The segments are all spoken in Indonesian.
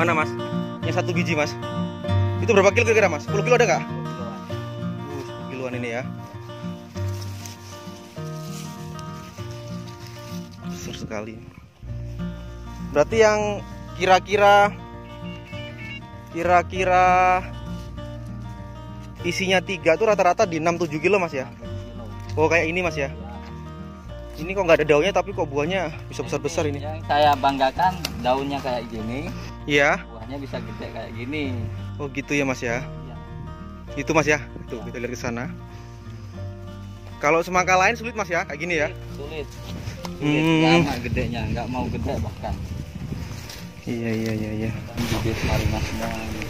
Mana mas? Yang 1 biji mas. Itu berapa kilo kira-kira mas? 10 kilo ada nggak? 10 kiloan ini ya. Besar sekali. Berarti yang kira-kira isinya 3 tuh rata-rata di 6-7 kilo mas ya? Oh kayak ini mas ya? Ini kok nggak ada daunnya tapi kok buahnya bisa besar-besar ini. Yang saya banggakan daunnya kayak gini. Iya. Buahnya bisa gede kayak gini. Oh gitu ya mas ya? Ya. Itu mas ya? Tuh kita lihat ke sana. Kalau semangka lain sulit mas ya? Kayak gini ya? Sulit. Lama gedenya, nggak mau gede bahkan. Iya. Bibit Marina semua.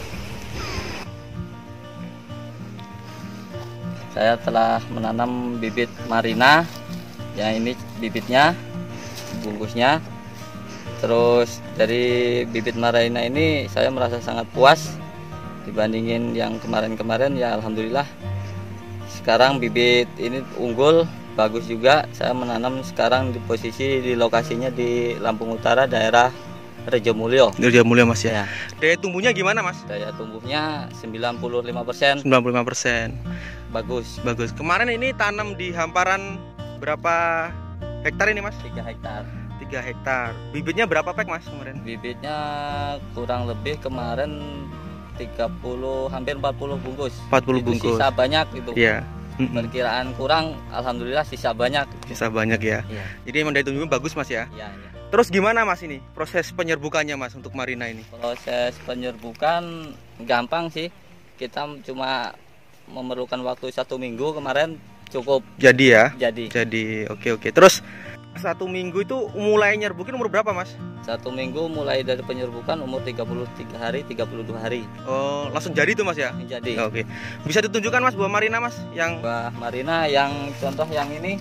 Saya telah menanam bibit Marina. Ya ini bibitnya, bungkusnya. Terus dari bibit Marina ini saya merasa sangat puas dibandingin yang kemarin-kemarin. Ya alhamdulillah. Sekarang bibit ini unggul, bagus juga. Saya menanam sekarang di posisi di lokasinya di Lampung Utara, daerah Rejo Mulyo. Rejo Mulyo mas ya. Ya. Daya tumbuhnya gimana mas? Daya tumbuhnya 95%. 95%. Bagus. Kemarin ini tanam di hamparan berapa hektar ini mas? 3 hektar. 3 hektar. Bibitnya berapa pek mas kemarin? Bibitnya kurang lebih kemarin 30 hampir 40 bungkus. 40 itu bungkus. Sisa banyak itu. Iya. Perkiraan kurang, alhamdulillah sisa banyak. Sisa banyak ya. Iya. Jadi emang daya tumbuhnya bagus mas ya. Iya. Terus gimana mas ini proses penyerbukannya mas untuk Marina ini? Proses penyerbukan gampang sih. Kita cuma memerlukan waktu 1 minggu, kemarin cukup. Jadi ya. Jadi. Oke. Terus 1 minggu itu mulai nyerbukin umur berapa mas? 1 minggu mulai dari penyerbukan umur 33 hari, 32 hari. Oh langsung jadi tuh mas ya? Jadi. Oke. Bisa ditunjukkan mas buah Marina mas? Yang buah Marina yang contoh yang ini.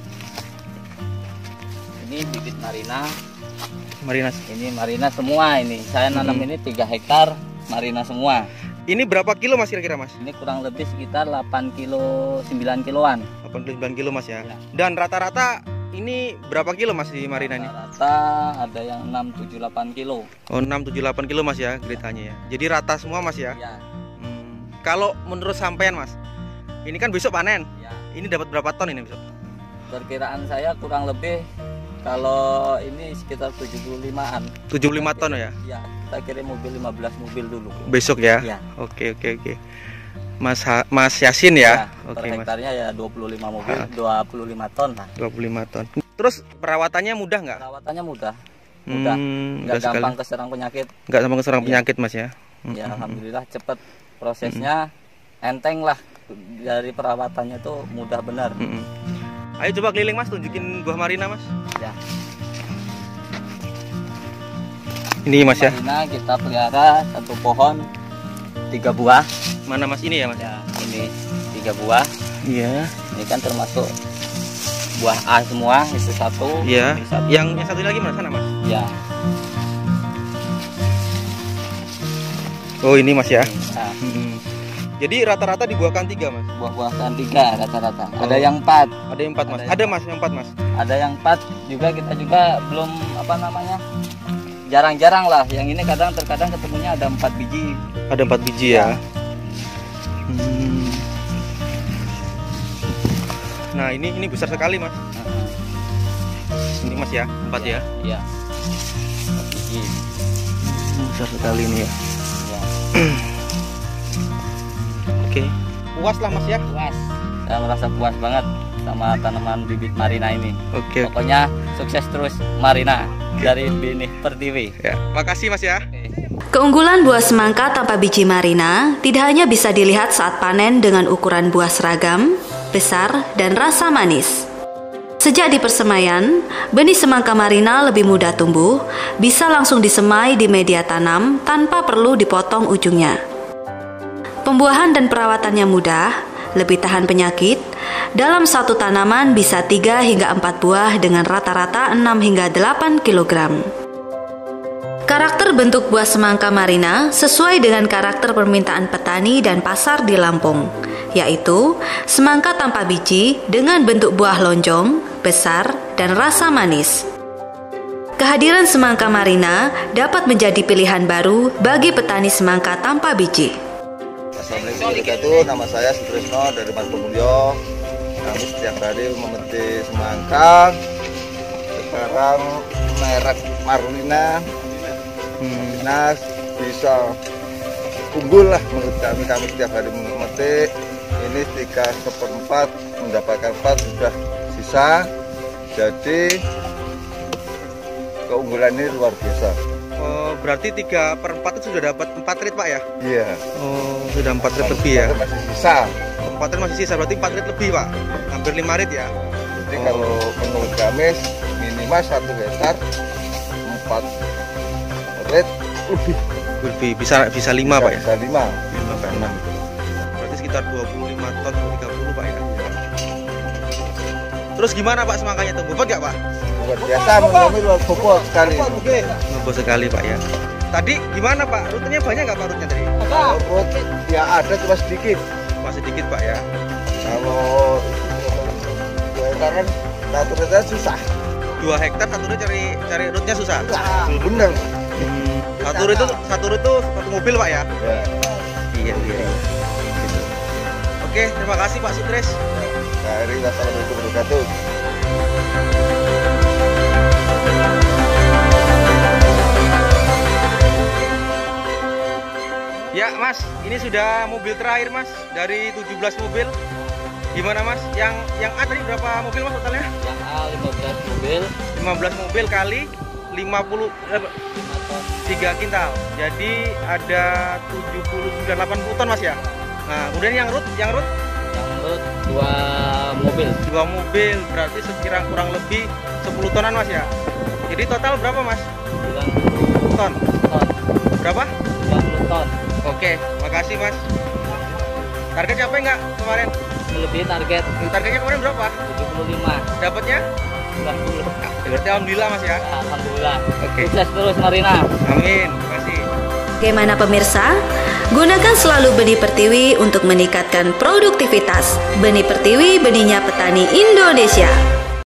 Ini bibit Marina. Ini Marina semua ini. Saya nanam ini 3 hektar Marina semua. Ini berapa kilo mas kira-kira mas? Ini kurang lebih sekitar 8 kilo, 9 kiloan. 89 kilo mas ya. Ya. Dan rata-rata ini berapa kilo mas di Marina ini? Rata ada yang 6, 7, 8 kilo. Oh 6, 7, 8 kilo mas ya geritanya ya. Jadi rata semua mas ya? Ya. Kalau menurut sampean mas, ini kan besok panen. Ya. Ini dapat berapa ton ini besok? Perkiraan saya kurang lebih kalau ini sekitar 75-an. 75 ton ya? Ya, kita kirim mobil 15 mobil dulu. Besok ya? Ya. Oke. Mas Yasin ya? Per Oke mas. hektarnya ya 25 mobil, 25 ton lah. 25 ton. Terus perawatannya mudah nggak? Perawatannya mudah. Nggak mudah gampang sekali. keserang penyakit. Nggak gampang keserang Iya. penyakit mas ya? Ya alhamdulillah cepet prosesnya, enteng lah. Dari perawatannya tuh mudah benar. Ayo coba keliling mas, tunjukin buah Marina mas. Ya. Ini mas ya? Marina kita pelihara 1 pohon 3 buah. Mana mas ini ya mas? Ya, ini 3 buah. Iya. Ini kan termasuk buah A semua, itu 1. Iya. Ini 1. Yang satu lagi mana sana mas? Ya. Oh ini mas ya? Nah, Jadi rata-rata dibuahkan 3 mas? buah-buahan 3 rata-rata. Ada yang 4. Ada yang 4 mas? Ada Ada yang mas yang 4 mas? Ada yang 4 juga, kita juga belum apa namanya, jarang-jarang lah. Yang ini terkadang ketemunya ada 4 biji. Ada 4 biji ya? Nah ini besar sekali mas. Ini mas ya? 4 ya? Iya. 4 biji. Besar sekali ini ya. Ya. Oke. Puas lah mas ya? Puas. Saya merasa puas banget sama tanaman bibit Marina ini. Oke. Pokoknya sukses terus Marina dari Benih Pertiwi. Ya. Makasih mas ya. Keunggulan buah semangka tanpa biji Marina tidak hanya bisa dilihat saat panen dengan ukuran buah seragam, besar, dan rasa manis. Sejak di persemaian, benih semangka Marina lebih mudah tumbuh, bisa langsung disemai di media tanam tanpa perlu dipotong ujungnya. Pembuahan dan perawatannya mudah, lebih tahan penyakit. Dalam satu tanaman bisa 3 hingga 4 buah dengan rata-rata 6 hingga 8 kg. Karakter bentuk buah semangka Marina sesuai dengan karakter permintaan petani dan pasar di Lampung, yaitu semangka tanpa biji dengan bentuk buah lonjong, besar, dan rasa manis. kehadiran semangka marina dapat menjadi pilihan baru bagi petani semangka tanpa biji. Assalamualaikum warahmatullahi wabarakatuh. Nama saya Sutrisno dari Margomulyo. Kami setiap hari memetik semangka. Sekarang merek Marina bisa unggul lah menurut kami. Kami setiap hari memetik. Ini 3/4 mendapatkan 4 sudah sisa. Jadi keunggulan ini luar biasa. Oh, berarti 3/4 itu sudah dapat 4 rit Pak ya? Iya. Oh, sudah 4 rit lebih ya? Masih sisa. 4 rit masih sisa, berarti 4 rit lebih Pak? Hampir 5 rit ya? Jadi kalau menurut kami minimal 1 hektar 4 rit lebih. Lebih, bisa 5 Pak ya? Bisa 5. 5 Pak, 6. Berarti sekitar 25 ton, 30 Pak ya? Terus gimana Pak semangkanya tuh? Bobot gak Pak? Luar biasa, menurut luar bobot sekali. Bobot sekali Pak ya. Tadi gimana Pak? Rutenya banyak nggak Pak rutenya tadi? Rut ya ada cuma sedikit. Masih sedikit Pak ya. Kalau 2 hektaran satu hektar susah. 2 hektar satu rit cari rutnya susah. Bener. Satu rit itu satu mobil Pak ya? Ya. Iya. Gitu. Oke, terima kasih Pak Sutris. Assalamualaikum warahmatullahi wabarakatuh. Ya Mas, ini sudah mobil terakhir Mas dari 17 mobil. Gimana Mas? Yang A tadi berapa mobil Mas totalnya? Yang A 15 mobil. 15 mobil kali 3 kintal. Jadi ada 79 80 ton Mas ya. Nah, kemudian yang root Yang root 2 mobil. 2 mobil berarti sekira kurang lebih 10 tonan Mas ya. Jadi total berapa Mas? 90 Ton. Berapa? 90 ton. Oke, makasih Mas. Target capek nggak kemarin? Melebihi target. Targetnya kemarin berapa? 75. Dapatnya? 90. Berarti alhamdulillah Mas ya. Alhamdulillah. Oke. Sukses terus Marina. Amin. Terima kasih. Bagaimana pemirsa? Gunakan selalu benih pertiwi untuk meningkatkan produktivitas. Benih pertiwi, benihnya petani Indonesia.